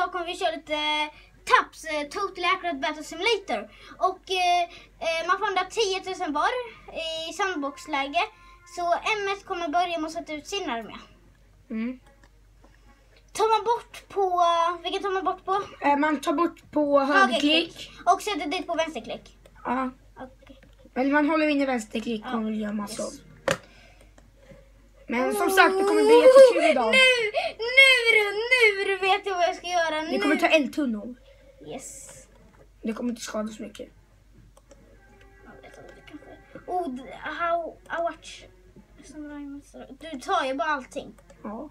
idag kommer vi köra lite TAPS, Total Accurate Battle Simulator. Och man får ändå 10 000 var i sandboxläge. Så M1 kommer börja med att sätta ut sin armé. Tar man bort på... Vilken tar man bort på? Man tar bort på högerklick. Och sätter dit på vänsterklick. Ja. Okay. Men man håller inne vänsterklick och gör massor. Yes. Men som sagt, det kommer bli jättekul idag. Nu vet jag vad jag ska göra. Vi kommer ta eldtunnor. Yes. Det kommer inte skada så mycket. Watch. Du tar ju bara allting. Ja.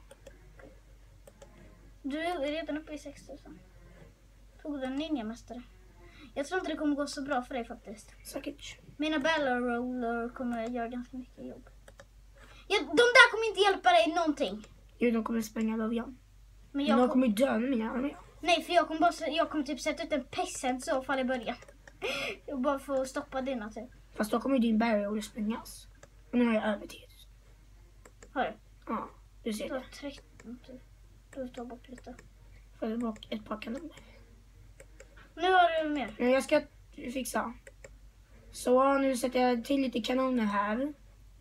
Du är redan uppe i 6 000. Tog du en ninjamästare? Jag tror inte det kommer gå så bra för dig faktiskt. Säkert. Mina battle roller kommer göra ganska mycket jobb. De där kommer inte hjälpa dig någonting. Jo, de kommer spränga början. Men de kommer döda mina arméer. Nej, för jag kommer typ sätta ut en peasant så fall i början. Jag bara får stoppa dina typ. Fast då kommer din barrier roller sprängas. Och nu har jag över 10 000. Har du? Ja, du ser det. 13 typ. Du tar bort lite. Får jag bort ett par kanoner. Nu har du mer. Men jag ska fixa. Så nu sätter jag till lite kanoner här.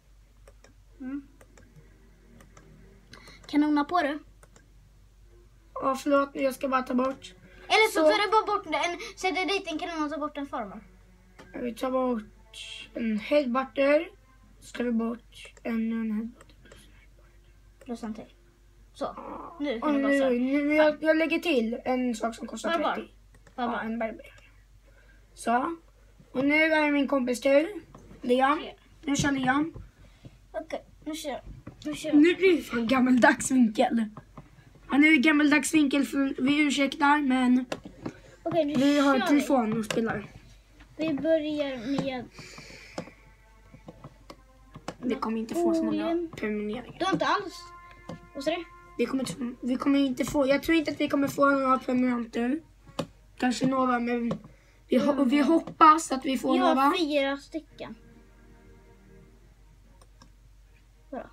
Kanoner på du? Ja, förlåt, jag ska bara ta bort. Eller så tar du bara bort en, sätter dit en kanon och tar bort en farmer. Vi tar bort en headbutter. Så tar vi bort en headbutter. Plus en till. Så, nu kan nu jag lägger till en sak som kostar 30. Ja, en barbar. Så. Och nu är min kompis tur. Liam. Nu kör Liam. Okej, nu kör. Nu blir det fan gammaldags vinkel. Ja, nu är det gammaldags vinkel för vi ursäktar, men vi har telefon och spelar. Vi börjar med... Vi kommer inte få så många prenumereringar. Du har inte alls... Vad säger du? Vi kommer inte få... Jag tror inte att vi kommer få några prenumeranter. Kanske några, men vi hoppas att vi får några. Jag har 4 stycken. Bra.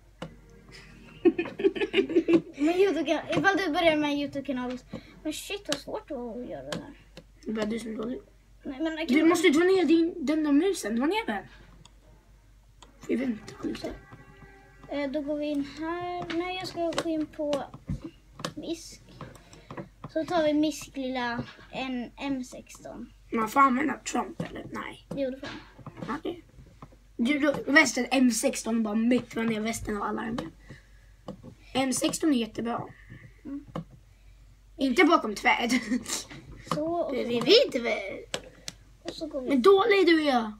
Men YouTube, ifall du börjar med en YouTube-kanal. Men shit, vad svårt att göra det här. Det börjar du som dålig. Nej, men du måste dra ner den där musen. Dra ner den. Vi väntar lite. Då går vi in här. Nej, jag ska gå in på misk. Så tar vi misk lilla en M16. Man får använda Trump eller? Nej. Jo, det får man. Okay. Du, västen M16 bara mycket ner västen av alla arméer. M16 är jättebra. Inte bakom träd. Så. Vi vet väl. Och så går vi. Men dålig du är.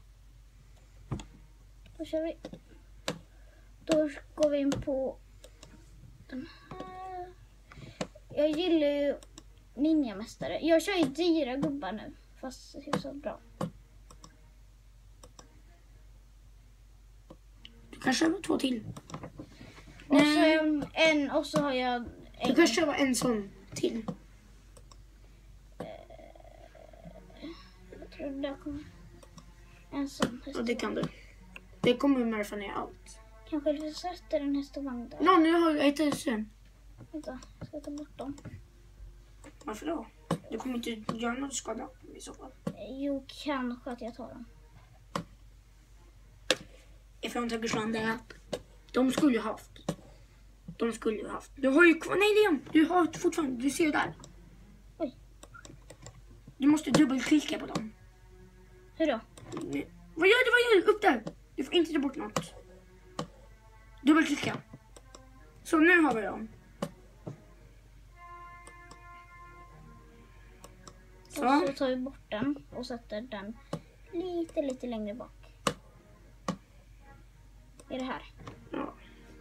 Då kör vi. Då går vi in på den här. Jag gillar ju ninjamästare. Jag kör ju dyra gubbar nu. Fast det är så bra. Du kan köra 2 till. Och så och så har jag en. Du kan köra en sån till. Jag tror det kommer en sån. Ja, det kan du. Det kommer märfa ner allt. Kanske du sätter en hästvagn där. Ja, nu har jag 1000. Vänta, jag ska ta bort dem. Varför då? Du kommer inte göra något skada i så fall. Jo, kanske att jag tar dem. Ifrån Tagersland de skulle ju haft. Du har ju kvar, nej Leon, du har fortfarande, du ser där. Oj. Du måste dubbelklicka på dem. Hur då? Vad gör du? Upp där. Du får inte ta bort något. Dubbelklicka. Så nu har vi dem. Så tar vi bort den och sätter den lite längre bak. Är det här? Ja.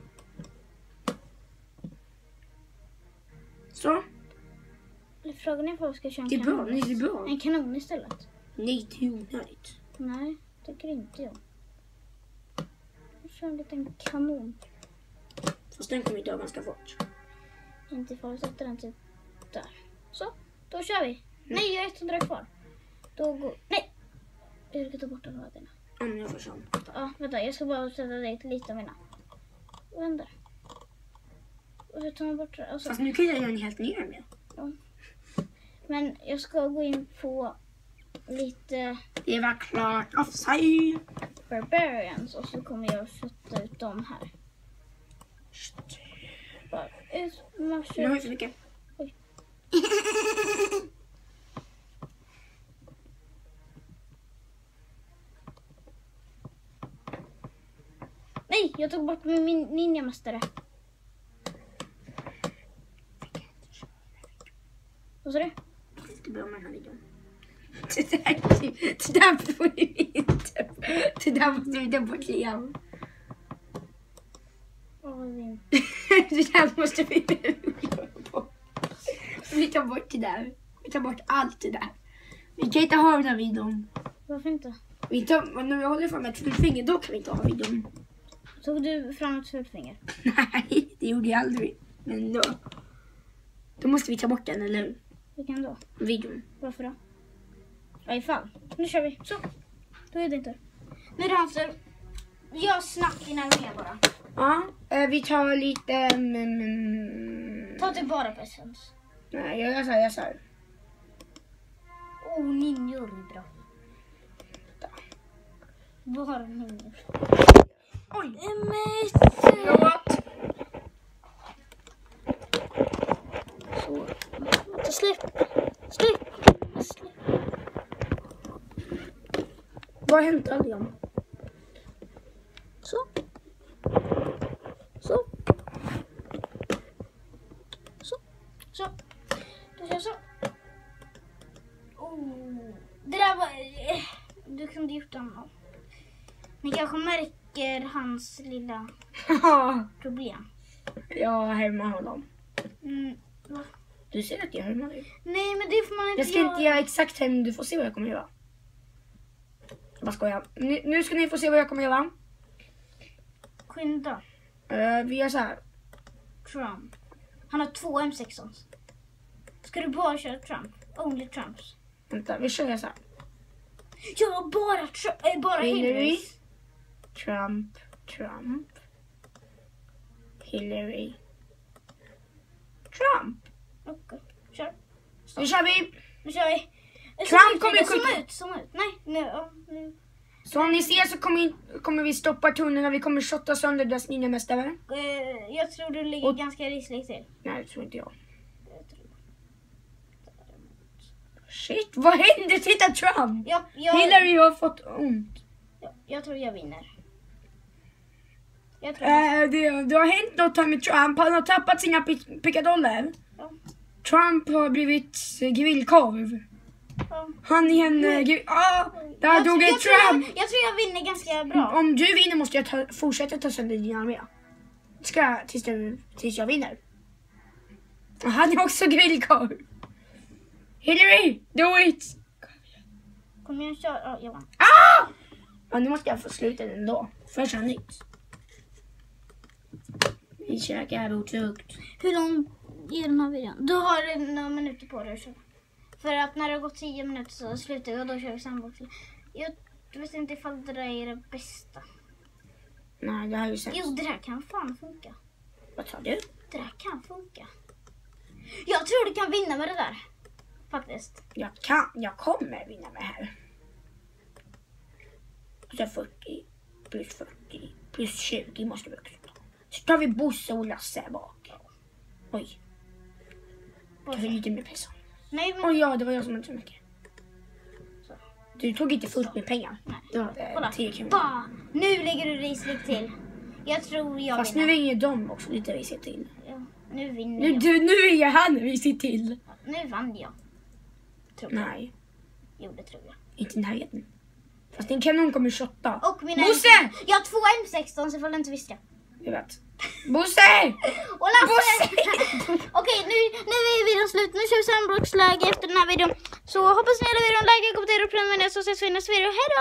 Så. Frågan är vad vi ska köra en kanon. kanon. Det är bra. En kanon istället. Nej, det är onödigt. Nej, tycker inte jag. Jag kör en liten kanon. Fast den kommer ju dö ganska fort. Inte för att sätta den typ där. Så, då kör vi. Nej, jag har 100 kvar. Då går... Nej! Jag ska ta bort den här dina. Ja, men jag får se. Ja, vänta. Jag ska bara sätta dig till lite av mina. Vänta. Och så tar man bort det. Och så... Fast nu kan jag göra en helt ny armé. Ja. Men jag ska gå in på lite... Det var klart offside. Barbarians och så kommer jag sätta ut dem här. Bara ut. Nu har vi för mycket. Oj. Nej, jag tog bort min ninjamästare. Vad sa du? Jag ska börja med den här videon. Det där får vi inte. Det där måste vi ta bort igen. Det där måste vi bort. Vi tar bort det där. Vi tar bort allt det där. Vi kan inte ha den här videon. Varför inte? När vi håller fram ett fulfinger, då kan vi inte ha videon. Tog du fram ett fulfinger? Nej, det gjorde jag aldrig. Men då måste vi ta bort den, eller hur? Vilken då? Videon. Varför då? Ja, ifall. Nu kör vi. Så. Då är det inte. Nu är det hans tur. Jag snabbt innan med bara. Ja, vi tar lite... Ta till bara presents. Nej, jag sa. Ninjor är bra. Bara ninjor. Oj! Förlåt. Så. Släpp. Vad har hänt, Adrian? Så. Då kör jag så. Det där var... Du kunde gjort honom. Ni kanske märker hans lilla problem. Jag härmar honom. Va? Du ser att jag härmar dig. Nej, men det får man inte Jag ska inte göra exakt hem. Du får se vad jag kommer göra. Vad ska jag? Nu ska ni få se vad jag kommer göra. Skynda. Vi gör så här. Trump. Han har 2 M16. Ska du bara köra Trump? Only Trumps. Vänta, vi kör så här. Ja, bara Hillary. Trump. Hillary. Trump. Okej, kör. Nu kör vi. Trump kommer skjuta. Zoom ut. Nej, nu. Så om ni ser så kommer vi stoppa tunnorna. Vi kommer shotta sönder deras ninjamästare. Jag tror du ligger ganska risligt till. Nej, det tror inte jag. Shit, vad hände? Titta, Trump! Hillary har fått ont. Jag tror jag vinner. Det har hänt något här med Trump. Han har tappat sina pickadoller. Ja. Trump har blivit grillkorv. Ja. Han är en... där dog ett Trump. Jag tror jag vinner ganska bra. Om du vinner måste jag fortsätta ta sönder din armé. Tills jag vinner. Och han är också grillkorv. Hillary, do it! Kom igen, kör. Ja, jag vann. Ja, nu måste jag få sluta den ändå. För jag kör nytt. Vi käkar otukt. Hur lång är den här videon? Du har några minuter på dig att köra. För att när det har gått 10 minuter så slutar vi och då kör vi sandbox. Jag vet inte ifall det där är det bästa. Nej, det här är ju sämst. Jo, det där kan fan funka. Vad sa du? Det där kan funka. Jag tror du kan vinna med det där. Faktiskt. Jag kommer vinna med det här. Så 40 plus 40 plus 20 måste vi också ta. Så tar vi Bosse och Lasse bak. Oj. Det var lite mer pengar. Nej, men... Oj, ja, det var jag som hade så mycket. Så. Du tog inte fullt med pengar. Nej. Det var Kolla. 10 kronor. Nu lägger du risligt till. Jag tror jag fast vinner. nu vinner de också lite risigt till. Ja, nu vinner jag. Nu är han risigt till. Ja, nu vann jag. Tror Nej. Jo, det tror jag. Inte i närheten. Fast din kanon kommer shotta. Och mina Bosse! Jag har 2 M16 så får du inte visste jag. Jag vet. Bosse! Och Lasse! Okej, nu är videon slut. Nu kör vi sandboxläge efter den här videon. Så hoppas ni gillar videon, like, kommentera och prenumerera så ses vi i nästa video. Hej då!